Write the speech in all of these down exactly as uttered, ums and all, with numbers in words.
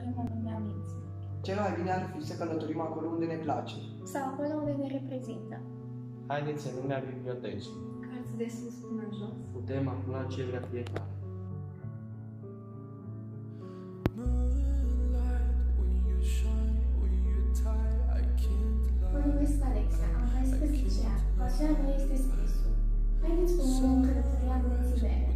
călătorim în lumea minții. Cel mai bine ar fi să călătorim acolo unde ne place. Sau acolo unde ne reprezintă. Haideți în lumea bibliotecii. Cărți de sus până jos. Putem afla ce vrea fiecare. Mă numesc Alexa, am paisprezece ani. Pasiunea mea este scrisul. Haideți cu mine în călătoria vieții mele.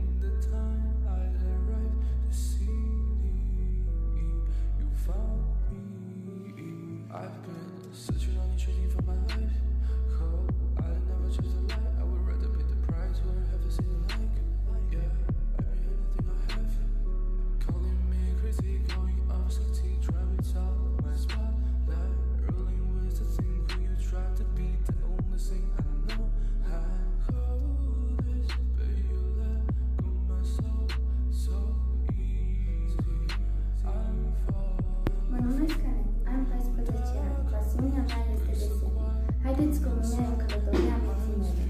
Haideți cu mine în călătoria vieții mele.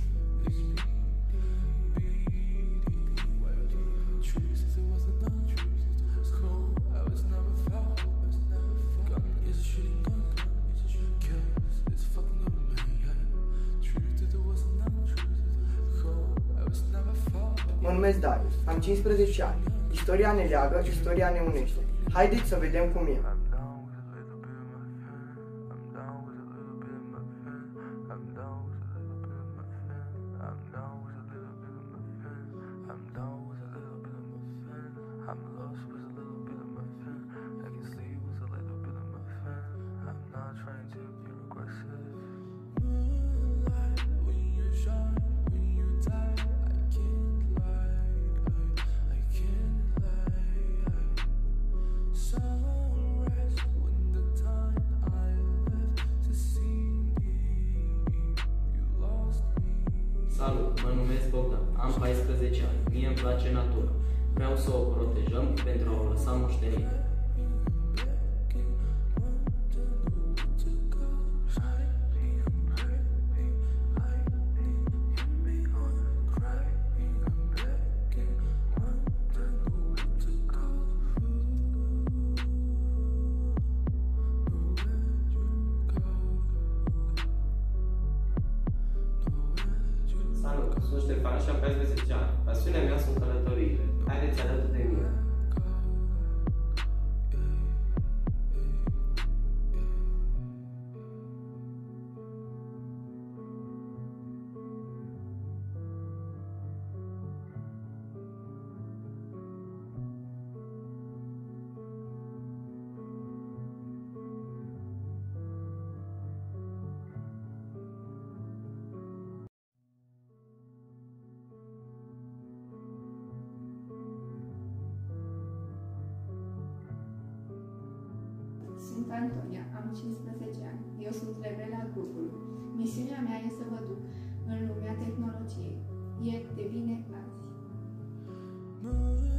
Mă numesc Darius, am cincisprezece ani. Istoria ne leagă, istoria ne unește. Haideți să vedem cum e. Salut, mă numesc Bogdan, am paisprezece ani, mie îmi place natura. Vreau să o protejăm pentru a o lăsa moștenire. Salut, sunt Ștefan și am paisprezece ani. Pasiunea mea sunt călătoriile. Haideți alături de mine. Sunt Antonia, am cincisprezece ani. Eu sunt rebel al grupului. Misiunea mea este să vă duc în lumea tehnologiei. Ieri devine azi.